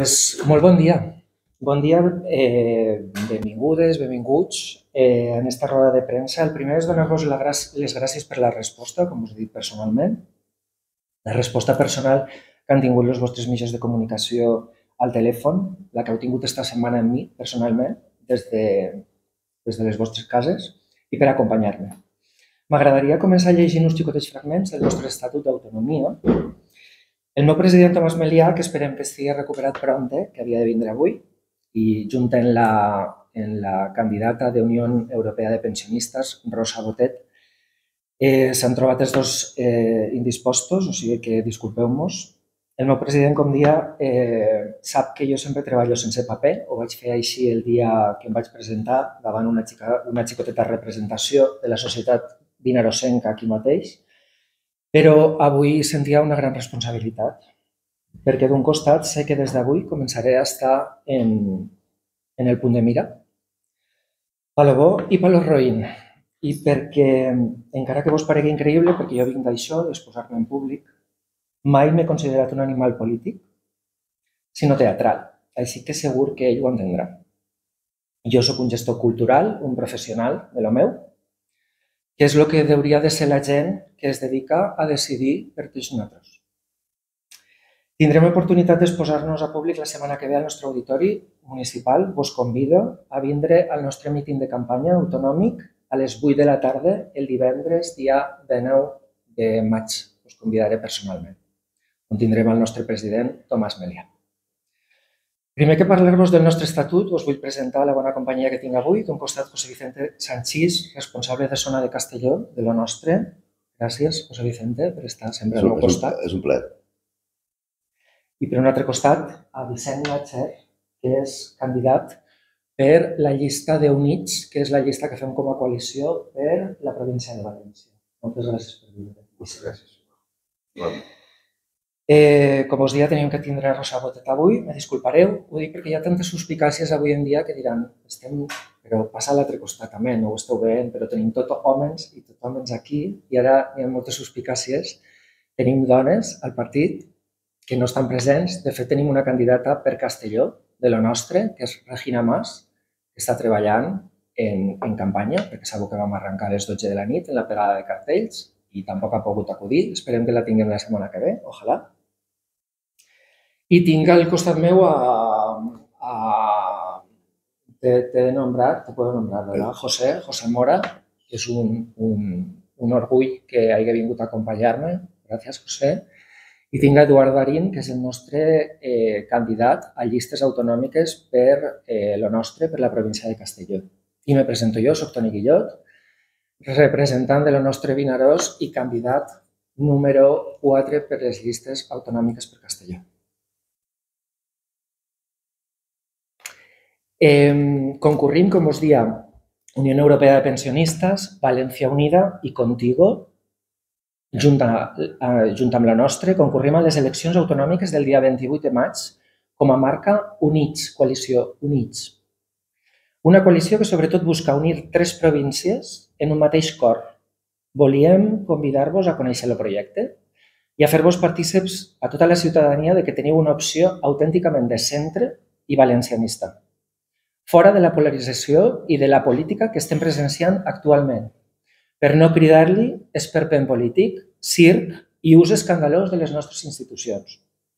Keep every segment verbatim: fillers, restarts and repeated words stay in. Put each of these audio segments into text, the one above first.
Pues, molt bon dia. Bon dia, eh, benvingudes, benvinguts eh, en esta roda de premsa. El primer és donar-vos les gràcies per la resposta, com us he dit personalment, la resposta personal que han tingut els vostres mitjans de comunicació al telèfon, la que heu tingut esta setmana amb mi, personalment, des de, des de les vostres cases, i per acompanyar-me. M'agradaria començar llegint uns xicotets fragments del nostre Estatut d'Autonomia. El meu president Tomàs Melià, que esperem que estigui recuperat prompte, que havia de vindre avui, i junt amb la, en la candidata de Unió Europea de Pensionistes, Rosa Botet, eh, s'han trobat els dos eh, indispostos, o sigui que disculpeu-nos. El meu president, com dia, eh, sap que jo sempre treballo sense paper, ho vaig fer així el dia que em vaig presentar davant una, xica, una xicoteta representació de la societat vinarosenca aquí mateix, però avui sentia una gran responsabilitat, perquè d'un costat sé que des d'avui començaré a estar en, en el punt de mira, pa lo bo i pa lo roïn, i perquè, encara que vos paregui increïble, perquè jo vinc d'això, d'exposar-me en públic, mai m'he considerat un animal polític, sinó teatral, així que segur que ell ho entendrà. Jo sóc un gestor cultural, un professional de lo meu, que és el que hauria de ser la gent que es dedica a decidir per tots nosaltres. Tindrem l'oportunitat d'exposar-nos a públic la setmana que ve al nostre auditori municipal. Vos convido a vindre al nostre míting de campanya autonòmic a les vuit de la tarda el divendres, dia dinou de maig. Us convidaré personalment, on tindrem el nostre president Tomàs Melià. Primer que parlar-vos del nostre estatut, us vull presentar la bona companyia que tinc avui. D'un costat, José Vicente Sanchís, responsable de zona de Castelló, de lo nostre. Gràcies, José Vicente, per estar sempre al meu costat. És un plaer. I per un altre costat, a Vicent Natxer, que és candidat per la llista d'Units, que és la llista que fem com a coalició per la província de València. Moltes gràcies per vindre. Moltes gràcies. Eh, com us deia, teníem que tindre Rosa Botet avui, me disculpareu, ho dic perquè hi ha tantes suspicàcies avui en dia que diran, estem, però passa a l'altre costat també, no ho esteu veient, però tenim tot homes i tot homes aquí, i ara hi ha moltes suspicàcies. Tenim dones al partit que no estan presents, de fet tenim una candidata per Castelló, de lo nostre, que és Regina Mas, que està treballant en, en campanya, perquè sabeu que vam arrencar a les dotze de la nit en la pegada de cartells, i tampoc ha pogut acudir, esperem que la tinguem la setmana que ve, ojalà. I tinc al costat meu a... a T'he de nombrar, te puedo nombrar, ¿verdad? José, José Mora, que és un, un, un orgull que hagi vingut a acompanyar-me. Gràcies, José. I tinc a Eduard Darín, que és el nostre eh, candidat a llistes autonòmiques per eh, lo nostre, per la província de Castelló. I me presento jo, soc Toni Guillot, representant de lo nostre Vinaròs i candidat número quatre per les llistes autonòmiques per Castelló. Eh, concurrim, com us deia, Unió Europea de Pensionistes, València Unida i Contigo, junt, a, a, junt amb la nostra, concurrim a les eleccions autonòmiques del dia vint-i-vuit de maig com a marca Units, coalició Units. Una coalició que sobretot busca unir tres províncies en un mateix cor. Volíem convidar-vos a conèixer el projecte i a fer-vos partícips a tota la ciutadania de que teniu una opció autènticament de centre i valencianista, fora de la polarització i de la política que estem presenciant actualment, per no cridar-li esperpent polític, circ i ús escandalós de les nostres institucions.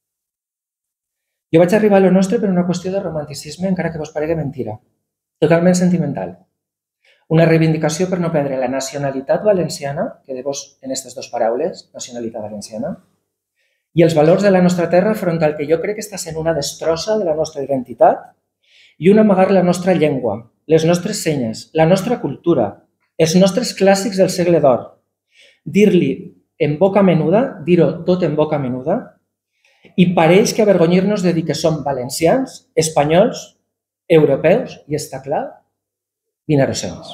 Jo vaig arribar a lo nostre per una qüestió de romanticisme, encara que vos paregui mentira, totalment sentimental. Una reivindicació per no perdre la nacionalitat valenciana, que de vos en aquestes dues paraules, nacionalitat valenciana, i els valors de la nostra terra front al que jo crec que està sent una destrossa de la nostra identitat i un amagar la nostra llengua, les nostres senyes, la nostra cultura, els nostres clàssics del segle d'or. Dir-li en boca menuda, dir-ho tot en boca menuda, i pareix que avergonyir-nos de dir que som valencians, espanyols, europeus i, està clar, vinarosens.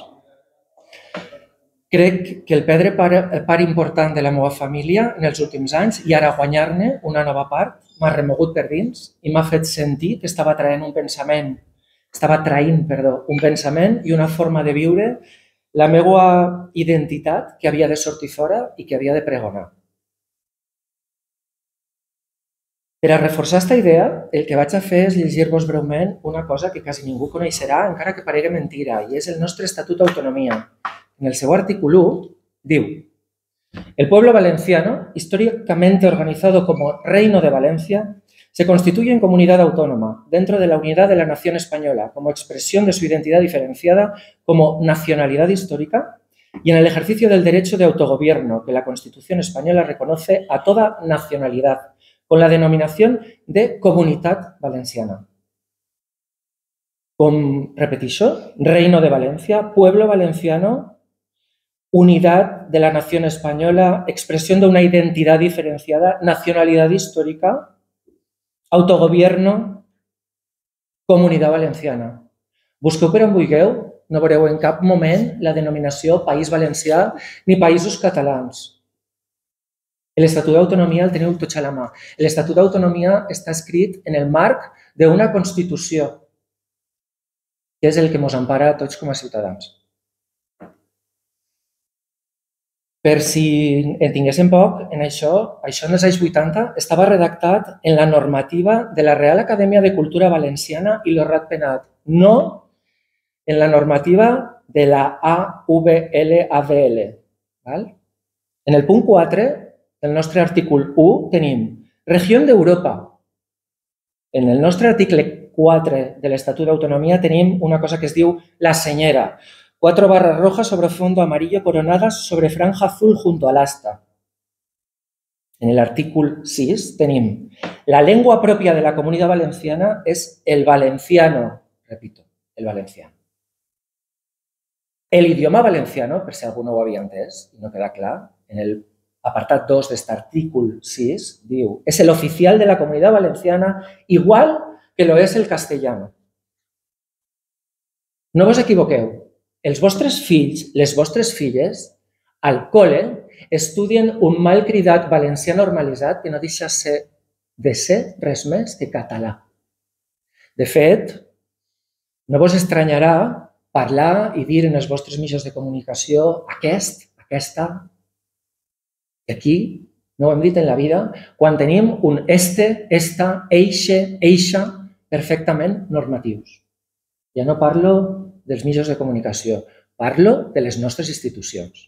Crec que el perdre part important de la meva família en els últims anys i ara guanyar-ne una nova part m'ha remogut per dins i m'ha fet sentir que estava traient un pensament Estava traint, perdó, un pensament i una forma de viure, la meva identitat que havia de sortir fora i que havia de pregonar. Per a reforçar aquesta idea, el que vaig a fer és llegir-vos breument una cosa que quasi ningú coneixerà, encara que paregui mentira, i és el nostre Estatut d'Autonomia. En el seu artículo u diu: el pueblo valenciano, históricamente organizado como Reino de Valencia, se constituye en comunidad autónoma dentro de la unidad de la nación española como expresión de su identidad diferenciada como nacionalidad histórica y en el ejercicio del derecho de autogobierno que la Constitución española reconoce a toda nacionalidad, con la denominación de Comunitat Valenciana. Com, repetixo, Reino de Valencia, pueblo valenciano, unidad de la nación española, expresión de una identidad diferenciada, nacionalidad histórica, autogobierno, Comunitat Valenciana. Busqueu per on vulgueu, no veureu en cap moment la denominació País Valencià ni Països Catalans. L'Estatut d'Autonomia el teniu tots a la mà. L'Estatut d'Autonomia està escrit en el marc d'una Constitució, que és el que ens empara a tots com a ciutadans. Per si en tinguéssim poc, en això, això en els anys vuitanta, estava redactat en la normativa de la Real Acadèmia de Cultura Valenciana i lo Ratpenat, no en la normativa de la A V L A D L. En el punt quatre del nostre artícul u tenim Regió d'Europa. En el nostre article quatre de l'Estatut d'Autonomia tenim una cosa que es diu la señera. Cuatro barras rojas sobre fondo amarillo coronadas sobre franja azul junto al asta. En el artículo sis tenim la lengua propia de la Comunidad Valenciana es el valenciano. Repito, el valenciano. El idioma valenciano, per si algú no ho havia entès i no queda clar, en el apartat dos de este artículo sis, diu, es el oficial de la Comunidad Valenciana igual que lo es el castellano. No vos equivoqueu, els vostres fills, les vostres filles, al col·le estudien un mal cridat valencià normalitzat que no deixa de ser res més que català. De fet, no vos estranyarà parlar i dir en els vostres mitjans de comunicació aquest, aquesta, que aquí no ho hem dit en la vida, quan tenim un este, esta, eixe, eixa, perfectament normatius. Ja no parlo dels mitjans de comunicació, parlo de les nostres institucions.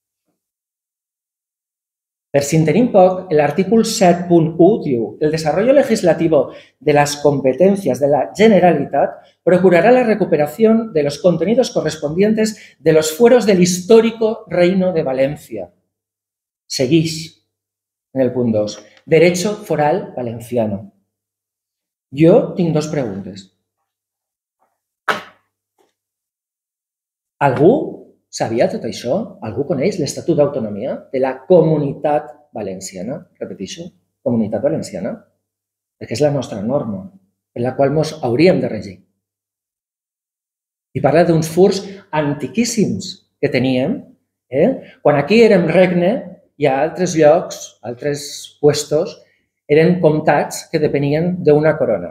Per si en tenim poc, l'artícul set punt u diu el desarrollo legislativo de las competencias de la Generalitat procurará la recuperación de los contenidos correspondientes de los fueros del histórico Reino de Valencia. Seguix en el punt dos. Derecho foral valenciano. Jo tinc dos preguntes. Algú sabia tot això? Algú coneix l'Estatut d'Autonomia de la Comunitat Valenciana? Repeteixo, Comunitat Valenciana, perquè és la nostra norma, per la qual ens hauríem de regir. I parla d'uns furs antiquíssims que teníem. Quan aquí érem regne i a altres llocs, altres puestos, eren comtats que depenien d'una corona.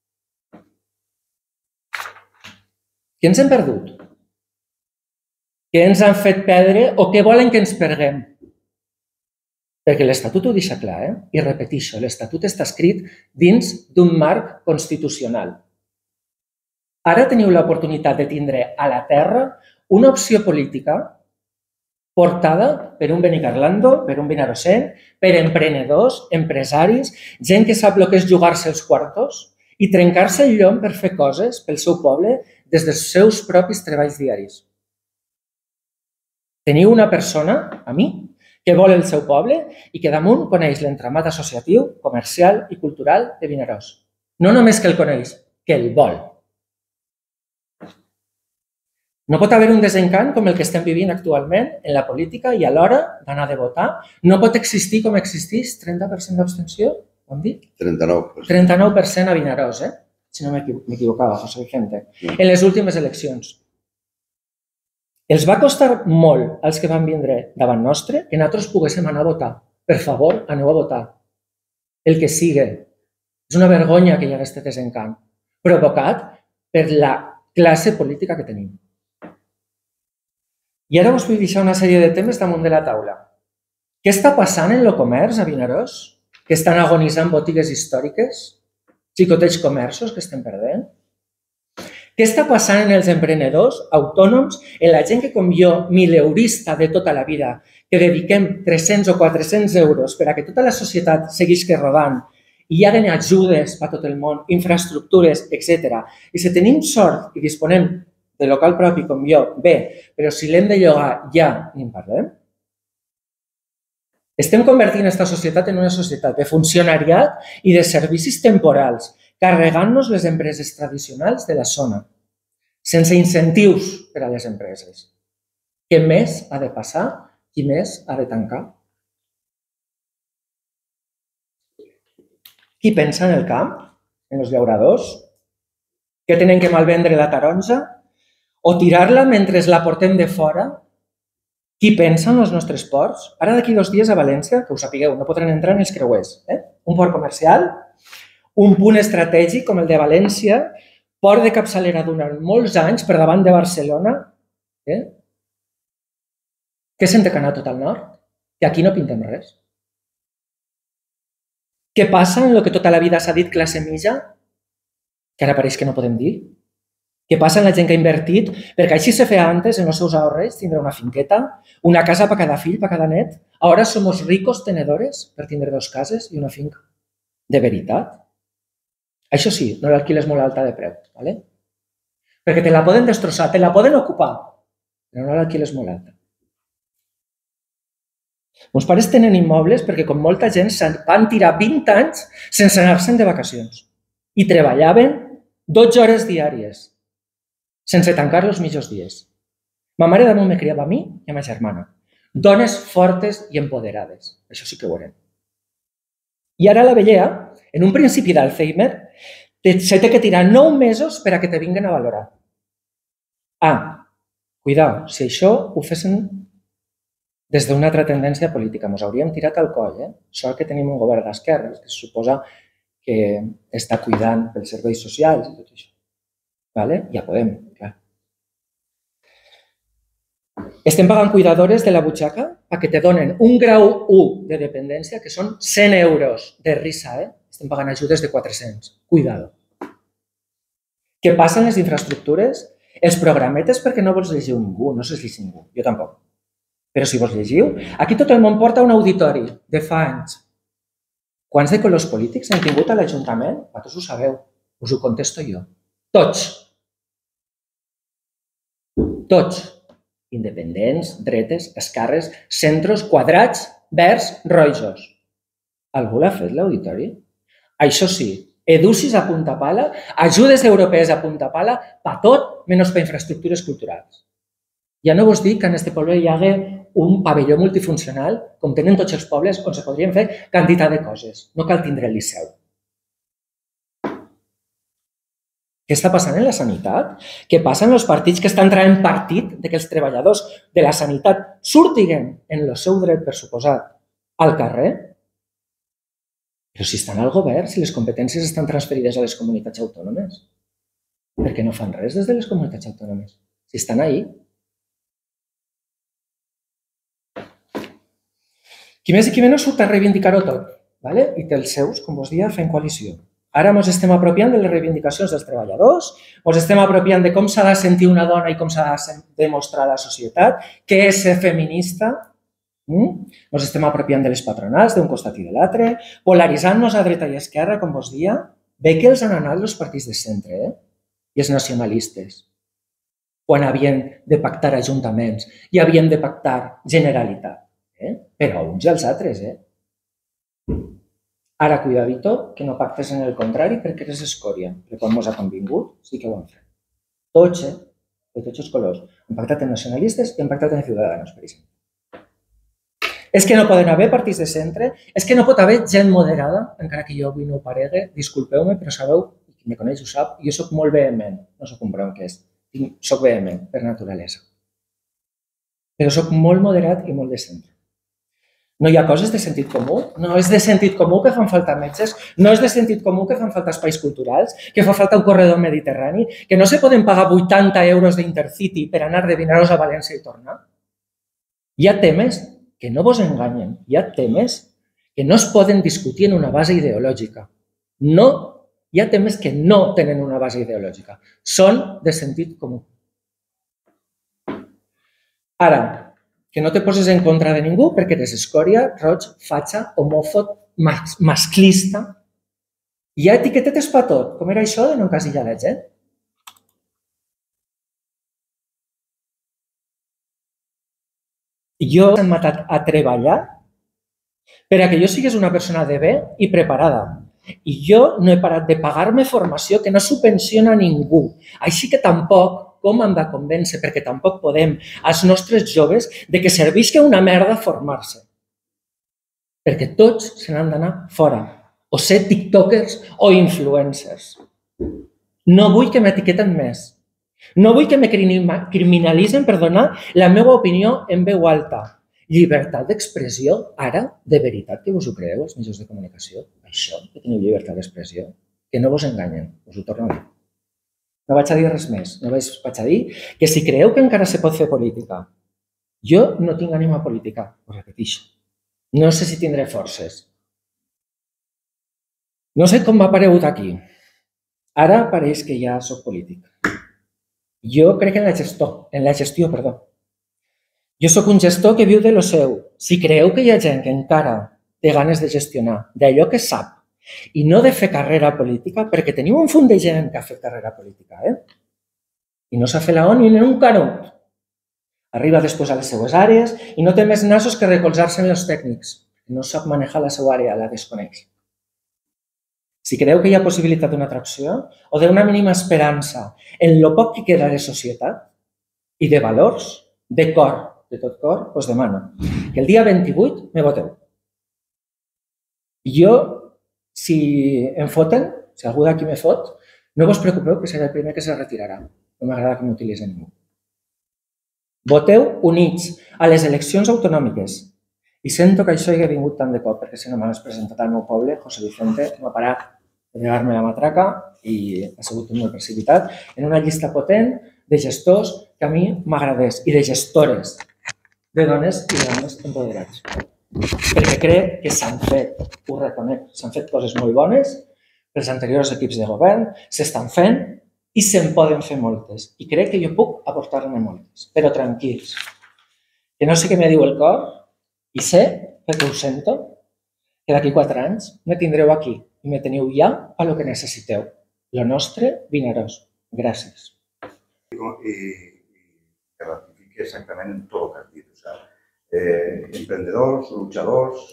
Què ens hem perdut? Què ens han fet perdre o què volen que ens perguem? Perquè l'Estatut ho deixa clar, eh? I repetixo, l'Estatut està escrit dins d'un marc constitucional. Ara teniu l'oportunitat de tindre a la terra una opció política portada per un Benicarlando, per un Vinaròs, per emprenedors, empresaris, gent que sap el que és jugar-se els quartos i trencar-se el llom per fer coses pel seu poble des dels seus propis treballs diaris. Teniu una persona, a mi, que vol el seu poble i que damunt coneix l'entramat associatiu, comercial i cultural de Vinaròs. No només que el coneix, que el vol. No pot haver un desencant com el que estem vivint actualment en la política i a l'hora d'anar de votar. No pot existir com existeix trenta per cent d'abstenció, ho hem dit? trenta-nou per cent. trenta-nou per cent a Vinaròs, eh? Si no m'equivocava, José Vicente. En les últimes eleccions. Els va costar molt als que van vindre davant nostre que nosaltres poguéssim anar a votar. Per favor, aneu a votar. El que sigui. És una vergonya que hi hagués aquest desencant, provocat per la classe política que tenim. I ara us vull deixar una sèrie de temes damunt de la taula. Què està passant en el comerç a Vinaròs? que estan agonitzant botigues històriques, xicotets comerços que estem perdent. Què està passant en els emprenedors autònoms, en la gent que com jo, mileurista de tota la vida, que dediquem tres-cents o quatre-cents euros per a que tota la societat seguisca rodant i hi hagin ajudes per tot el món, infraestructures, etcètera. I si tenim sort i disponem de local propi com jo, bé, però si l'hem de llogar ja ni en parlem. Estem convertint aquesta societat en una societat de funcionariat i de servicis temporals, carregant-nos les empreses tradicionals de la zona, sense incentius per a les empreses. Què més ha de passar? Qui més ha de tancar? Qui pensa en el camp, en els llauradors, que tenen que malvendre la taronja o tirar-la mentre la portem de fora? Qui pensa en els nostres ports? Ara d'aquí dos dies a València, que ho sapigueu, no podran entrar ni els creuers. Eh? Un port comercial, un punt estratègic com el de València, port de capçalera durant molts anys per davant de Barcelona. Eh? Què se'n té que anar tot al nord? Que aquí no pintem res. Què passa en el que tota la vida s'ha dit classe mitja? Que ara pareix que no podem dir. Què passa en la gent que ha invertit? Perquè així se feia antes en els seus ahorres, tindre una finqueta, una casa per cada fill, per cada net. Ara som ricos tenedores per tindre dos cases i una finca. De veritat? Això sí, no l'alquiles molt alta de preu, ¿vale? Perquè te la poden destrossar, te la poden ocupar, però no l'alquiles molt alta. Meus pares tenen immobles perquè com molta gent van tirar vint anys sense anar-se'n de vacacions i treballaven dotze hores diàries sense tancar els millors dies. Ma mare damunt me criava a mi i a ma germana. Dones fortes i empoderades. Això sí que ho eren. I ara la vellea, en un principi d'Alzheimer, se té que tirar nou mesos per a que te vinguen a valorar. Ah, cuidao, si això ho fessin des d'una altra tendència política, ens hauríem tirat al coll. Eh? Sort que tenim un govern d'esquerres que se suposa que està cuidant pels serveis socials i tot això. Vale? Ja podem, clar. Estem pagant cuidadores de la butxaca perquè te donen un grau u de dependència, que són cent euros de risa. Eh? Estem pagant ajudes de quatre-cents. Cuidado. Què passa en les infraestructures? Els programetes perquè no vols llegir ningú, no se'ls llegeix ningú. Jo tampoc. Però si vos llegiu, aquí tot el món porta un auditori de fa anys. Quants de colors polítics hem tingut a l'Ajuntament? Vosaltres ho sabeu, us ho contesto jo. Tots. Tots. Independents, dretes, esquerres, centros, quadrats, verds, rojos. Algú l'ha fet, l'auditori? Això sí, educis a punta pala, ajudes europees a punta pala, pa tot, menys per infraestructures culturals. Ja no vos dic que en aquest poble hi hagi un pavelló multifuncional, com tenen tots els pobles, on se podrien fer quantitat de coses. No cal tindre el liceu. Què està passant en la sanitat? Què passa en els partits que estan traient partit que els treballadors de la sanitat surtiguen en el seu dret, per suposat, al carrer? Però si estan al govern, si les competències estan transferides a les comunitats autònomes, per què no fan res des de les comunitats autònomes? Si estan ahí. Qui més i qui menys surt a reivindicar-ho tot, i té els seus, com vos dia, fent coalició. Ara ens estem apropiant de les reivindicacions dels treballadors, ens estem apropiant de com s'ha de sentir una dona i com s'ha de demostrar a la societat, què és ser feminista, ens estem apropiant de les patronals d'un costat i de l'altre, polaritzant-nos a dreta i a esquerra, com vos dia. Bé que els han anat els partits de centre i els nacionalistes, quan havien de pactar ajuntaments i havien de pactar Generalitat. Però uns i els altres, eh? Ara, cuidadito, que no pactes en el contrari perquè eres escòria. Però quan mos ha convingut, sí que ho han fet. Tots, eh? De tots els colors. Han pactat en nacionalistes i han pactat en ciutadans, per exemple. És que no poden haver partits de centre, és que no pot haver gent moderada, encara que jo avui no ho paregue, disculpeu-me, però sabeu, qui me coneix ho sap, jo soc molt vehement, no soc un bronques, soc vehement per naturalesa. Però soc molt moderat i molt de centre. No hi ha coses de sentit comú, no és de sentit comú que fan falta metges, no és de sentit comú que fan falta espais culturals, que fa falta un corredor mediterrani, que no se poden pagar vuitanta euros d'Intercity per anar de Vinaròs a València i tornar. Hi ha temes que no vos enganyen, hi ha temes que no es poden discutir en una base ideològica. No, hi ha temes que no tenen una base ideològica. Són de sentit comú. Ara, que no te poses en contra de ningú perquè eres escòria, roig, fatxa, homòfob, masclista. Hi ha etiquetetes per tot. Com era això de no encasillar la gent? Jo m'he matat a treballar per a que jo sigués una persona de bé i preparada. I jo no he parat de pagar-me formació que no subvenciona ningú. Així que tampoc, com hem de convèncer, perquè tampoc podem, als nostres joves de que servisca una merda formar-se. Perquè tots se n'han d'anar fora, o ser tiktokers o influencers. No vull que m'etiqueten més. No vull que me criminalitzen per donar la meva opinió en veu alta. Llibertat d'expressió, ara, de veritat que vos ho creeu, els mitjans de comunicació? Això, que teniu llibertat d'expressió? Que no vos enganyen, us ho torno a dir. No vaig a dir res més, no vaig a dir que si creieu que encara se pot fer política, jo no tinc ànima política, ho repeteixo. No sé si tindré forces. No sé com m'ha aparegut aquí. Ara pareix que ja soc polític. Jo crec en la gestió, en la gestió, perdó. Jo sóc un gestor que viu de lo seu. Si creieu que hi ha gent que encara té ganes de gestionar d'allò que sap i no de fer carrera política, perquè teniu un fum de gent que ha fet carrera política, eh? I no s'ha fet la ONU ni en un canut. Arriba després a les seues àrees i no té més nassos que recolzar-se en els tècnics. No sap manejar la seva àrea, la desconeix. Si creieu que hi ha possibilitat d'una atracció o d'una mínima esperança en lo poc que queda de societat i de valors, de cor, de tot cor, us demano que el dia vint-i-vuit me voteu. Jo, si em foten, si algú d'aquí me fot, no vos preocupeu que serà el primer que se retirarà. No m'agrada que m'utilitzen ningú. Voteu units a les eleccions autonòmiques. I sento que això hi ha vingut tant de cop, perquè si no m'hagués presentat al meu poble, José Vicente m'ha parat de llevar-me la matraca i ha sigut molt precipitat en una llista potent de gestors que a mi m'agradés i de gestores de dones i de dones empoderats. Perquè crec que s'han fet, ho reconec, s'han fet coses molt bones pels anteriors equips de govern, s'estan fent i se'n poden fer moltes. I crec que jo puc aportar-ne moltes, però tranquils. Que no sé què me diu el cor i sé, perquè ho sento, que d'aquí quatre anys me tindreu aquí i me teniu ja a lo que necessiteu. Lo nostre, vinerós. Gràcies. I que ratifique exactament en tot el que has dit. Eh, emprendedors, luchadors,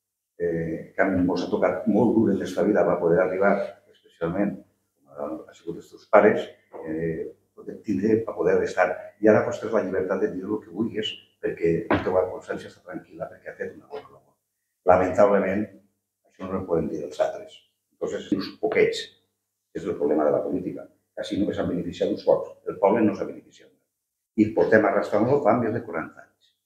eh, que ens ha tocat molt dur en aquesta vida per poder arribar, especialment, com ha sigut els teus pares, eh, poder tindre, per poder estar. I ara pues, tens la llibertat de dir el que vulguis perquè la teva consciència està tranquil·la perquè ha fet una bona labor. Lamentablement, això no ho poden dir els altres. Entonces, uns poquets, és el problema de la política. Així només s'han beneficiat uns pocs. El poble no s'ha beneficiat. I portem arrastrant-lo fa més de quaranta anys.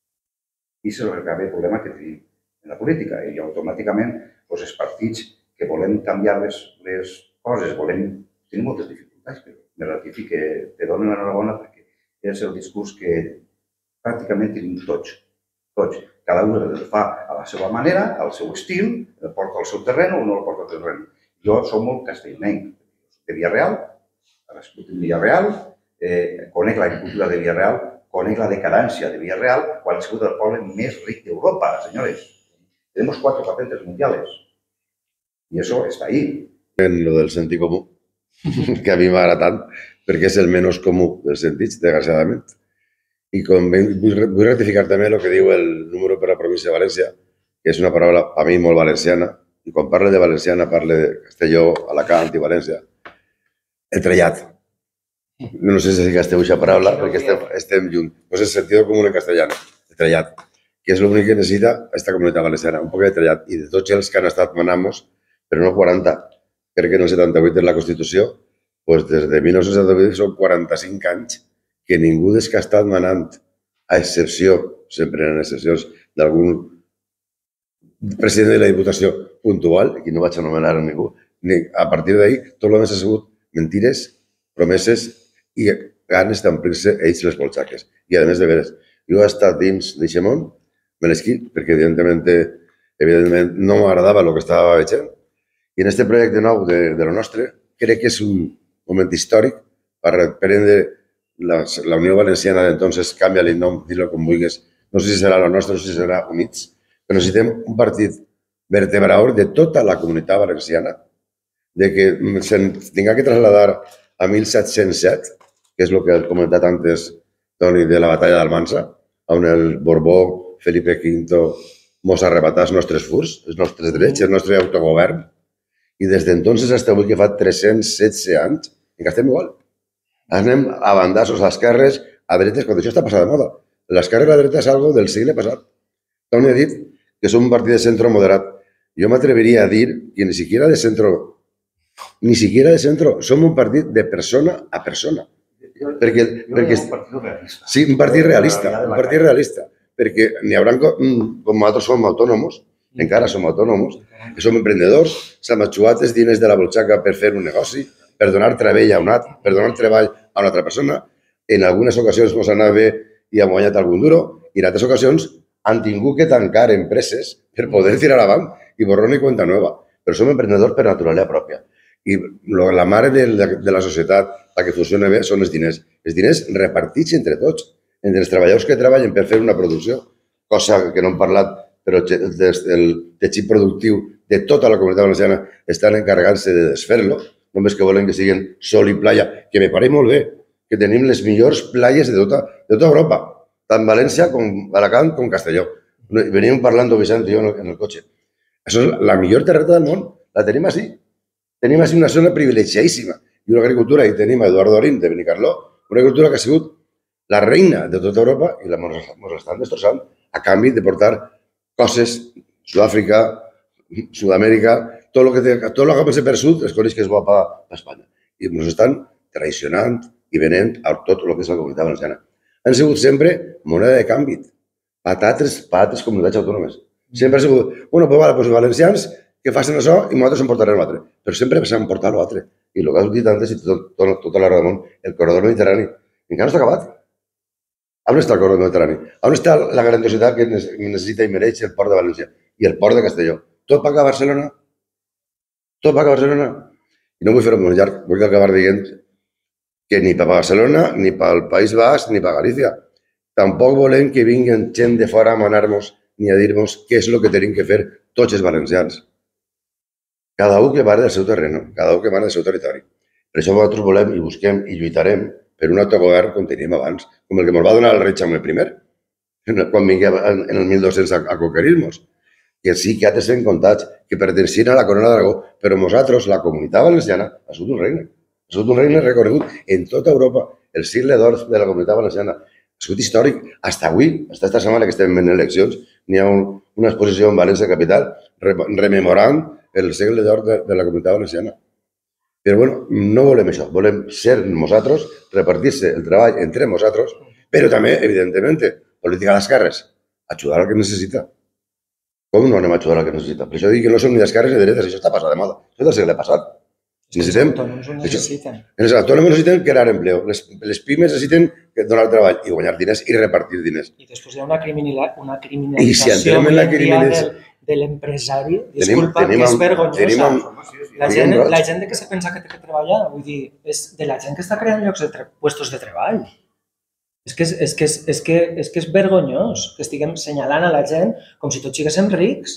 I és el grave problema que tenim en la política. I automàticament els partits que volem canviar les coses, volem tenir moltes dificultats, però me ratifique, te dono l'enhorabona perquè és el discurs que pràcticament tenim tots. Tots. Cada un el fa a la seva manera, al seu estil, el porta al seu terreny o no el porta al terreny. Jo soc molt castellnenc, de Villarreal, he nascut en Villarreal, conec l'agricultura de Villarreal, conec la decadència de Villarreal, quan ha sigut el poble més ric d'Europa, señores. Tenemos cuatro patentes mundiales. Y eso está ahí. En lo del sentit comú, que a mi m'agrada tant, perquè és el menys comú dels sentits, desgraciadament. I vull ratificar també el que diu el número per a la província de València, que és una paraula a mi molt valenciana, i quan parle de valenciana parle de Castelló, Alacant i València. El trellat. No sé si gasteu aquesta paraula, perquè estem junts. Pues és sentit comú en castellano, el trellat, que és l'únic que necessita aquesta comunitat valenciana, un poc de trellat. I de tots els que han estat manant-nos, però no quaranta, crec que en el setanta-vuit és la Constitució, doncs des de mil nou-cents setanta-vuit són quaranta-cinc anys que ningú des que ha estat manant, a excepció, sempre en excepcions, d'algun president de la Diputació puntual, aquí no vaig anomenar a ningú, a partir d'ahir tot el més ha sigut mentires, promeses i ganes d'omplir-se ells les bolxaques. I a més de veres, jo he estat dins d'aquest món, me l'esquí, perquè evidentment evidentment no m'agradava el que estava veient. I en aquest projecte nou de, de lo nostre crec que és un moment històric per prendre la, la Unió Valenciana d'entonces, canvia-li el nom, dir-lo com vulguis. No sé si serà el nostre, no sé si serà Units, però necessitem un partit vertebrador de tota la comunitat valenciana, de que se'n tinga que trasladar a mil set-cents set, que és el que he comentat antes, Toni, de la batalla d'Almansa, on el Borbó, Felipe quinto, mos arrebatà els nostres furs, els nostres drets, el nostre autogovern, i des d'entonces fins avui, que fa tres-cents setze anys, encara estem igual. Anem a bandassos a esquerres, a dretes, quan això està passat de moda. L'esquerra i la dreta és algo del segle passat. Toni ha dit que som un partit de centro moderat. Jo m'atreviria a dir que ni siquiera de centro, ni siquiera de centro, som un partit de persona a persona. Perquè, perquè, un partit realista. Sí, un partit realista, un partit realista. Perquè n'hi haurà, com nosaltres som autònoms, encara som autònoms, que som emprendedors, s'han atxuat els diners de la butxaca per fer un negoci, per donar treball a un altre, per donar treball a una altra persona. En algunes ocasions ens ha anat bé i hem guanyat algun duro, i en altres ocasions han tingut que tancar empreses per poder tirar avant i borrón i cuenta nova. Però som emprendedors per naturalesa pròpia. I la mare de la societat, la que funciona bé, són els diners. Els diners repartits entre tots, entre els treballadors que treballen per fer una producció, cosa que no hem parlat, però el teixit productiu de tota la comunitat valenciana estan encarregant-se de desfer-lo, només que volen que siguin sol i playa, que me pareix molt bé, que tenim les millors playes de tota, de tota Europa, tant València com Alacant com Castelló. Veníem parlant Vicent i jo en el cotxe. Això és la millor terreta del món, la tenim així. Tenim així una zona privilegiadíssima i una agricultura, i tenim Eduardo Arín de Benicarló, una agricultura que ha sigut la reina de tota Europa i la ens estan destrossant a canvi de portar coses, Sud-àfrica, Sud-amèrica, tot el que té, tot el que pensa per sud es coneix que és bo per Espanya. I ens estan traicionant i venent a tot el que és la comunitat valenciana. Han sigut sempre moneda de canvi, patates, patates comunitats autònomes. Sempre ha sigut, bueno, doncs vale, els valencians que facin això i nosaltres en portarem l'altre. Però sempre s'han portat l'altre. I el que has dit antes, i tota l'arreu del món, el corredor mediterrani, encara no està acabat. On està el corredor mediterrani? On està la grandiositat que necessita i mereix el port de València i el port de Castelló? Tot paga a Barcelona? Tot paga a Barcelona? I no vull fer-ho molt llarg, vull acabar dient que ni per Barcelona, ni pel País Basc, ni per Galícia. Tampoc volem que vinguin gent de fora a manar-nos ni a dir-nos què és el que tenim que fer tots els valencians. Cada un que va del seu terreny, cada un que va del seu territori. Per això nosaltres volem i busquem i lluitarem per un autogovern com teníem abans, com el que ens va donar el rei Jaume primer, quan vingué en el mil dos-cents a conquerir-nos. Que sí que ha de ser en comptats, que pertencien a la corona d'Aragó, però nosaltres, la comunitat valenciana, ha sigut un regne. Ha sigut un regne recorregut en tota Europa. El segle d'or de la comunitat valenciana ha sigut històric. Fins avui, fins aquesta setmana que estem en eleccions, n'hi ha una exposició en València Capital rememorant el segle d'or de la comunitat valenciana. Però bueno, no volem això. Volem ser nosaltres, repartir-se el treball entre nosaltres, però també, evidentment, política d'esquerres, ajudar al que necessita. Com no anem a ajudar al que necessita? Per això dic que no som ni d'esquerres ni de dretes, això està passat de moda. Això és del segle passat. Els autònoms ho necessiten. Els autònoms necessiten crear empleo. Les pimes necessiten donar treball i guanyar diners i repartir diners. I després hi ha una criminalització de l'empresari, disculpa, que és vergonyosa. La gent que se pensa que té que treballar, vull dir, és de la gent que està creant llocs de puestos de treball. És que és, és, que és, és, que, és que és vergonyós que estiguem senyalant a la gent com si tots siguéssim rics.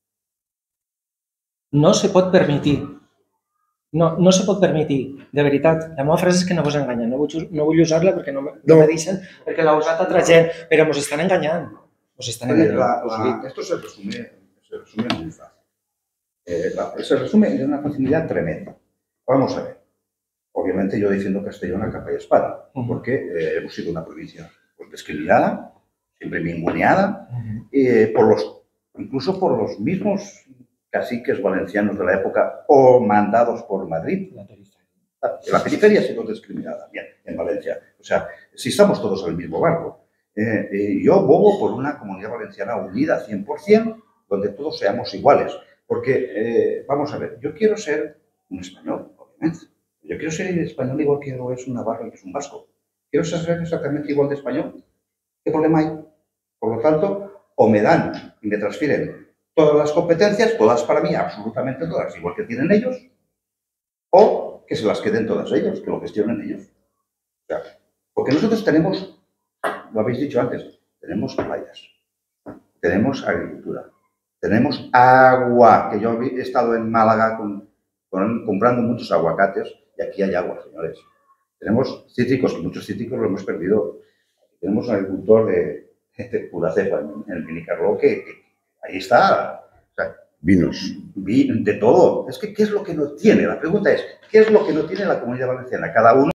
No se pot permetir. No, no se pot permetir. De veritat, la meva frase és que no vos enganya. No vull, no vull usar-la perquè no, no me deixen, perquè l'ha usat altra gent, però mos estan enganyant. Mos estan enganyant. La, la, esto se resume, se resume muy fácil. Eh, la, se resume de una facilidad tremenda. Vamos a ver. Obviamente yo defiendo Castellón a capa y espada, porque eh, hemos sido una provincia pues, discriminada, siempre ninguneada, eh, por los, incluso por los mismos caciques valencianos de la época o mandados por Madrid. La periferia, la periferia ha sido discriminada bien, en Valencia. O sea, si estamos todos en el mismo barco. Eh, eh, yo bobo por una comunidad valenciana unida cien por cien, donde todos seamos iguales. Porque, eh, vamos a ver, yo quiero ser un español, obviamente. Yo quiero ser español igual que lo es un navarro y que es un vasco. Quiero ser exactamente igual de español. ¿Qué problema hay? Por lo tanto, o me dan y me transfieren todas las competencias, todas para mí, absolutamente todas, igual que tienen ellos, o que se las queden todas ellos, que lo gestionen ellos. O sea, porque nosotros tenemos, lo habéis dicho antes, tenemos playas, tenemos agricultura, tenemos agua, que yo he estado en Málaga con, con, comprando muchos aguacates y aquí hay agua, señores. Tenemos cítricos, que muchos cítricos lo hemos perdido. Tenemos un agricultor de, de pura cepa en, en el Benicarló que, que ahí está. O sea, Vinos. de todo. Es que, ¿qué es lo que no tiene? La pregunta es, ¿qué es lo que no tiene la Comunidad Valenciana? Cada uno